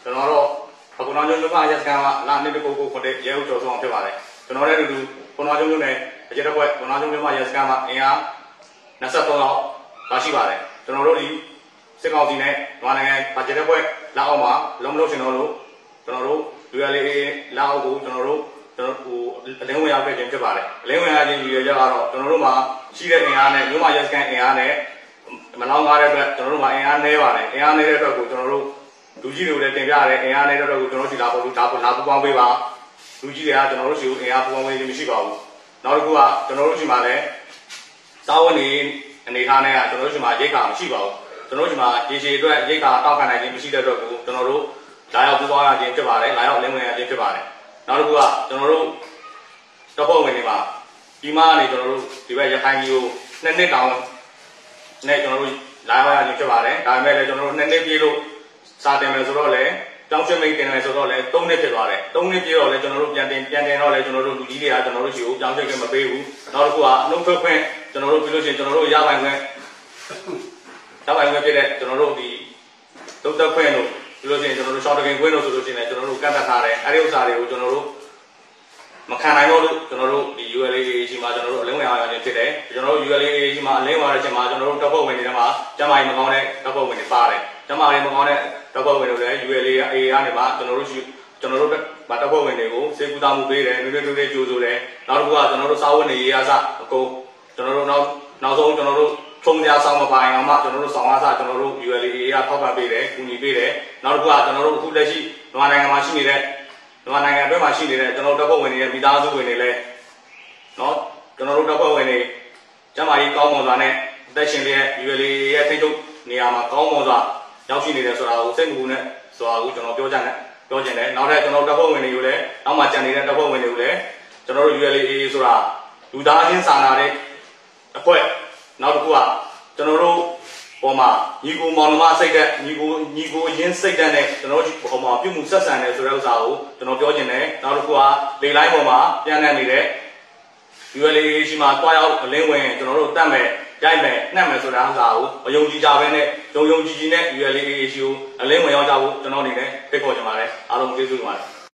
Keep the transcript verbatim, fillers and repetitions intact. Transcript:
ကျွန်တော်တို့အခုနောက်ကျုံကရက်စကန်ကလာနေကိုကိုခွန်တဲ့ရဲဦးကျော်ဆောင်ဖြစ်ပါတယ်ကျွန်တော်လည်းအတူတူခုနောက်ကျုံနဲ့အကျက်တစ်ခွက်ခုနောက်ကျုံမှာရက်စကန်မှာအင်အား၂၃လောက်ပါရှိပါတယ်ကျွန်တော်တို့ဒီစစ်ကောင်စီနဲ့မြန်မာနိုင်ငံဗတ်ဂျက်တစ်ခွက်လာအောင်မှာလုံးမလို့ရှင်တော်တို့ကျွန်တော်တို့ U L A လာအောင်ကိုကျွန်တော်တို့ကျွန်တော်ဟိုအလင်းဝင်ရောက်ခဲ့ခြင်းဖြစ်ပါတယ်အလင်းဝင်ရခြင်းရည်ရွယ်ချက်ကတော့ကျွန်တော်တို့မှာရှိတဲ့အင်အားနဲ့မြို့မှာရက်စကန်အင်အားနဲ့မလောင်းကားတဲ့အတွက်ကျွန်တော်တို့မှာအင်အားနည်းပါတယ်အင်အားနည်းတဲ့အတွက်ကိုကျွန်တော်တို့လူကြီးတွေလည်းတင်ပြရတယ်အင်အားနည်းတဲ့အတွက်ကိုကျွန်တော်တို့ဒီလာပေါ်လို့ဒါပေါ်လာပူပေါင်းပေးပါလူကြီးတွေကကျွန်တော်တို့ရှိကိုအင်အားပူပေါင်းပေးခြင်းမရှိပါဘူးနောက်တစ်ခုကကျွန်တော်တို့ရှိမှာလည်းစာဝန်နေအနေထားနဲ့ကကျွန်တော်တို့ရှိမှာရိတ်ခါမရှိပါဘူးကျွန်တော်တို့ရှိမှာရေရှည်အတွက်ရိတ်ခါတောက်ခံနိုင်ခြင်းမရှိတဲ့အတွက်ကိုကျွန်တော်တို့လာရောက်ပူပေါင်းရခြင်းဖြစ်ပါတယ်လာရောက်လင်းဝင်ရခြင်းဖြစ်ပါတယ်နောက်တစ်ခုကကျွန်တော်တို့တပ်ဖွဲ့ဝင်တွေမှာဒီမှာနေကျွန်တော်တို့ဒီဘက်ရခိုင်ကြီးကိုနှစ်နှစ်တောင်နဲ့ကျွန်တော်တို့လာရောက်ရခြင်းဖြစ်ပါတယ်ဒါပေမဲ့လည်းကျွန်တော်တို့နှစ်နှစ်ပြည့်လို့စာတင်မယ်ဆိုတော့လည်းတောင်းချမိတ်တင်မယ်ဆိုတော့လည်းသုံးနှစ်ဖြစ်သွားတယ်သုံးနှစ်ပြည့်တော့လည်းကျွန်တော်တို့ပြန်တင်ပြန်တင်တော့လည်းကျွန်တော်တို့လူကြီးတွေကကျွန်တော်တို့ရှိကိုတောင်းချခွင့်မပေးဘူးနောက်တစ်ခုကနှုတ်ထွက်ခွင့်ကျွန်တော်တို့ပြီးလို့ရှိရင်ကျွန်တော်တို့ရပိုင်ခွင့်ရပိုင်ခွင့်ဖြစ်တဲ့ကျွန်တော်တို့ဒီနှုတ်ထွက်ခွင့်တို့ပြီးလို့ရှိရင်ကျွန်တော်တို့ရှောင်းတကင်ခွင့်တို့ဆိုလို့ရှိရင်လည်းကျွန်တော်တို့ကန့်သတ်ထားတယ်အဲဒီဥစ္စာတွေကိုကျွန်တော်တို့မခံနိုင်တော့လို့ကျွန်တော်တို့ဒီ U L A ရှိမှာကျွန်တော်တို့အလင်းဝင်အောင်ရခြင်းဖြစ်တယ်ကျွန်တော်တို့ U L A ရှိမှာအလင်းဝင်ရတဲ့အချိန်မှာကျွန်တော်တို့တပ်ဖွဲ့ဝင်တွေထဲမှာကျမကြီးမကောင်းတဲ့တပ်ဖွဲ့ဝင်တွေပါတယ်ကျမကြီးမကောင်းတဲ့တပ်ဖွဲ့ဝင်တွေလည်း U L A A ကနေမှကျွန်တော်တို့ရှိကျွန်တော်တို့ဗတ်တပ်ဖွဲ့ဝင်တွေကိုစေကူတာမှုပေးတယ်နွေးနွေးနွေးနွေးကြိုးဆိုတယ်နောက်တစ်ခုကကျွန်တော်တို့စာဝန်တွေရေးအားစအကုန်ကျွန်တော်တို့နောက်နောက်ဆုံးကျွန်တော်တို့ထုံးစရာဆောင်မပိုင်အောင်မှကျွန်တော်တို့ဆောင်အားစကျွန်တော်တို့ U L A A ကထောက်ပံ့ပေးတယ်ကူညီပေးတယ်နောက်တစ်ခုကကျွန်တော်တို့အခုလက်ရှိမြန်မာနိုင်ငံမှာရှိနေတဲ့မြန်မာနိုင်ငံအတွင်းမှာရှိနေတဲ့ကျွန်တော်တို့တပ်ဖွဲ့ဝင်တွေရဲ့မိသားစုဝင်တွေလည်းနော်ကျွန်တော်တို့တပ်ဖွဲ့ဝင်တွေကျမကြီးကောင်းမွန်စွာနဲ့အသက်ရှင်တဲ့ U L A ရဲ့ထိန်းချုပ်နေရာမှာကောင်းမွန်စွာရောက်ရှိနေတယ်ဆိုတာကိုစိတ်မပူနဲ့ဆိုတာကိုကျွန်တော်ပြောချင်တယ်ပြောချင်တယ်နောက်ထပ်ကျွန်တော်တပ်ဖွဲ့ဝင်တွေကိုလည်းနောက်မှကြံနေတဲ့တပ်ဖွဲ့ဝင်တွေကိုလည်းကျွန်တော်တို့ U L A ဆိုတာလူသားချင်းစာနာတဲ့အဖွဲ့နောက်တစ်ခုကကျွန်တော်တို့ပေါ်မှာညီကိုမောင်နှမစိတ်တဲ့ညီကိုညီကိုရင်းစိတ်တဲ့နဲ့ကျွန်တော်တို့ပေါ်မှာပြုမှုဆက်ဆံတယ်ဆိုတဲ့ဥစ္စာကိုကျွန်တော်ပြောချင်တယ်နောက်တစ်ခုကလေလိုင်းပေါ်မှာပြန်နေနေတဲ့ U L A ရှိမှာတွားရောက်အလင်းဝင်ကျွန်တော်တို့တတ်မဲ့ရိုက်မဲ့နှက်မဲ့ဆိုတဲ့ဥစ္စာကိုမယုံကြည်ကြဘဲနဲ့ယုံယုံကြည်ကြည်နဲ့ U L A ရှိကိုအလင်းဝင်ရောက်ကြဖို့ကျွန်တော်အနေနဲ့ဖိတ်ခေါ်ချင်ပါတယ်အားလုံးကျေးဇူးတင်ပါတယ်